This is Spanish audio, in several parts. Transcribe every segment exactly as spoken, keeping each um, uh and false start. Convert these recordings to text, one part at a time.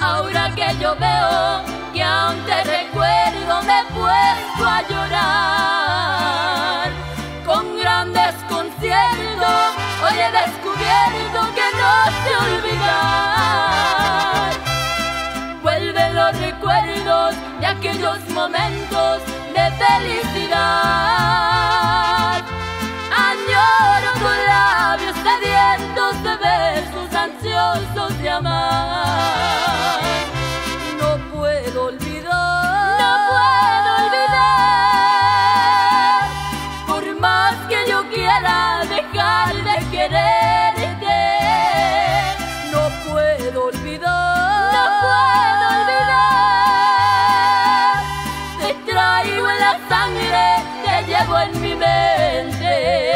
Ahora que yo veo que aún te recuerdo, me he puesto a llorar. Con gran desconcierto hoy he descubierto que no sé olvidar. Vuelven los recuerdos de aquellos momentos de felicidad. Añoro tus labios sedientos de besos, ansiosos de amar. No puedo olvidar, no puedo olvidar. Por más que yo quiera dejar de quererte, no puedo olvidar, no puedo olvidar. Te traigo en la sangre, te llevo en mi mente.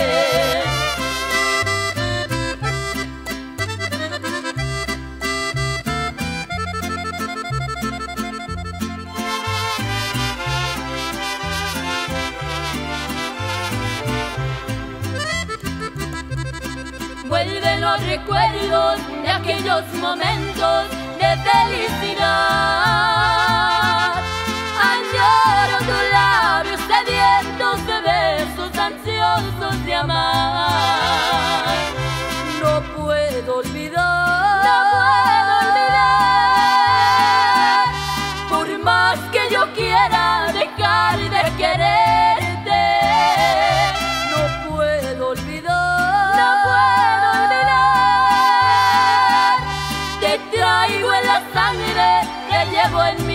Vuelven los recuerdos de aquellos momentos de felicidad. Añoro tus labios sedientos de besos, ansiosos de amar. No puedo olvidar, no puedo olvidar. Por más que yo quiera dejar de quererte, no puedo olvidar, no puedo olvidar. Te traigo en la sangre, te llevo en mi